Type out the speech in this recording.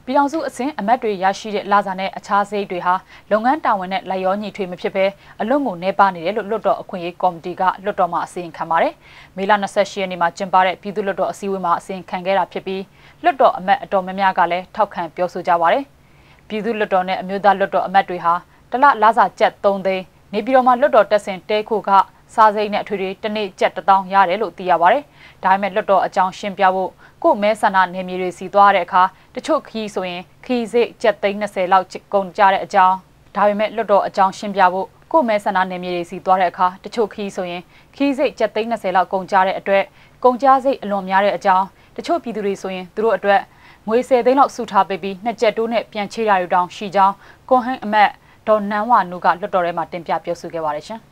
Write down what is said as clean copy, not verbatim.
ပြည်ထောင်စုအဆင့်အမတ်တွေရရှိတဲ့လာစာနဲ့အခြားစရိတ်တွေဟာလုပ်ငန်းတာဝန်နဲ့လိုက်ရောညီထွေမဖြစ်ဘဲအလွန်ကိုနှဲပါနေတယ်လို့လွှတ်တော်အခွင့်အရေးကော်မတီကလွှတ်တော်မှာအစီရင်ခံပါတယ်။မေလ28ရက်နေ့မှာကျင်းပတဲ့ပြည်သူ့လွှတ်တော်အစည်းအဝေးမှာအစီရင်ခံခဲ့တာဖြစ်ပြီးလွှတ်တော်အမတ်အတော်များများကလည်းထောက်ခံပြောဆိုကြပါတယ်။ပြည်သူ့လွှတ်တော်နဲ့အမျိုးသားလွှတ်တော်အမတ်တွေဟာတလလာစာကျပ်3သိန်းနေပြည်တော်မှာလွှတ်တော်တက်ဆင်တဲခုကစားစိတ်နဲ့အထွေထွေတနေ့ကျပ်1000ရတယ်လို့သိရပါတယ်။ဒါပေမဲ့လွှတ်တော်အကြောင်းရှင်းပြဖို့ကိုမဲဆန္ဒနယ်မြေတွေစီသွားတဲ့အခါတချို့ခီးဆိုရင်ခီးစိတ်ကျပ်သိန်း20လောက်ကုန်ကြတဲ့အကြောင်းဒါပေမဲ့လွှတ်တော်အကြောင်းရှင်းပြဖို့ကိုမဲဆန္ဒနယ်မြေတွေစီသွားတဲ့အခါတချို့ခီးဆိုရင်ခီးစိတ်ကျပ်သိန်း20လောက်ကုန်ကြတဲ့အတွက်ကုန်ကြစိတ်အလွန်များတဲ့အကြောင်းတချို့ပြည်သူတွေဆိုရင်သူတို့အတွက်ငွေ10သိန်းလောက်စုထားပေးပြီး2ကျပ်တိုးနဲ့ပြန်ချေးတာတွေတောင်ရှိကြောင်းကွန်ဟန်အမတ်ဒေါ်နန်းဝါနုကလွှတ်တော်ထဲမှာတင်ပြပြောဆိုခဲ့ပါတယ်ရှင်။